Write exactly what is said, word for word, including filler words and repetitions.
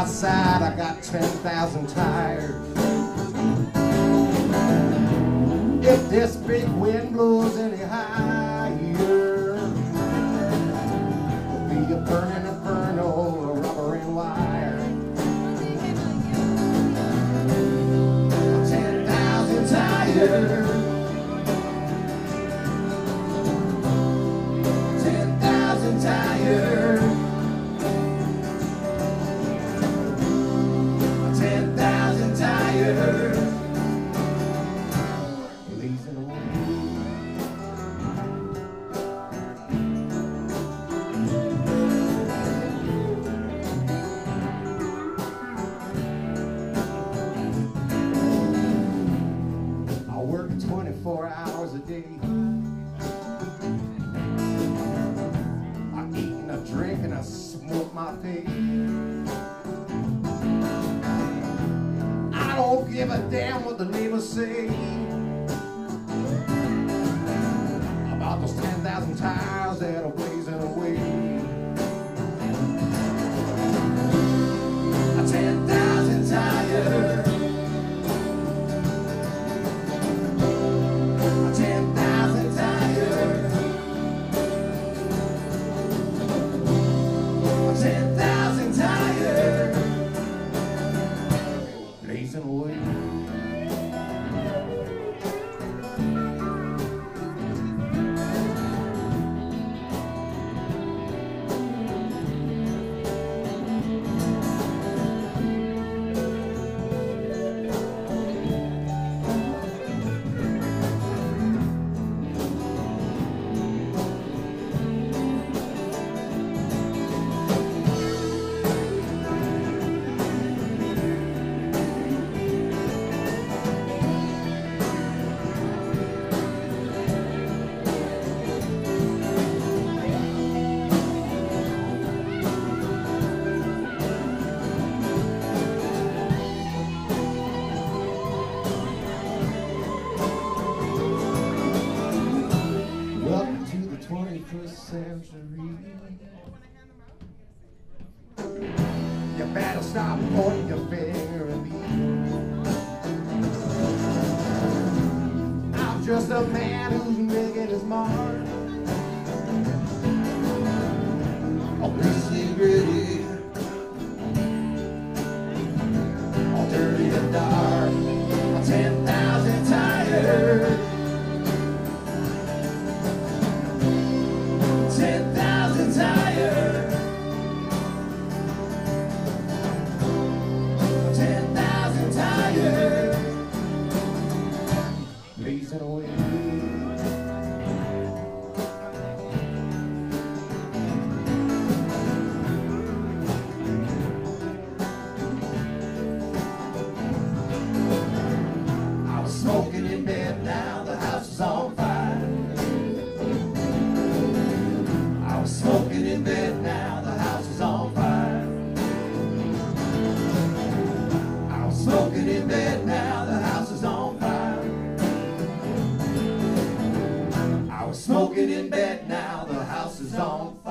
outside, I got ten thousand tires. If this big wind blows any higher, it'll be a burning inferno of rubber and wire. ten thousand tires. ten thousand tires. ten thousand tires. Blazing away. I work twenty-four hours a day. I eat and I drink and I smoke my pay. I don't give a damn what the neighbors say about those ten thousand tires that are blazing away. ten thousand tires. ten thousand tires. ten thousand tires. Blazing away. twenty-first century. You better stop pointing your finger at me. I'm just a man who's making his mark. Oh, greasy, gritty, all dirty and dark. ten thousand tires. ten thousand tires. ten thousand tires. Blazing away. I was smoking in bed, now the house is on fire. Smoking in bed, now the house is on fire. I was smoking in bed, now the house is on fire. I was smoking in bed, now the house is on fire.